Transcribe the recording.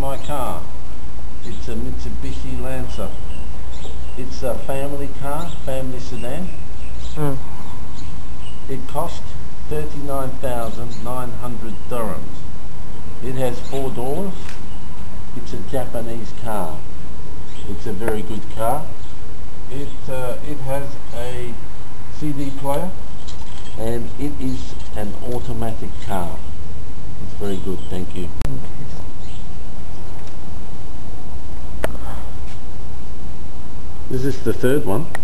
my car. It's a Mitsubishi Lancer. It's a family car, family sedan. It cost 39,900 dirhams. It has 4 doors. It's a Japanese car. It's a very good car. It has a CD player, and it is an automatic car. It's very good, thank you. This is the third one.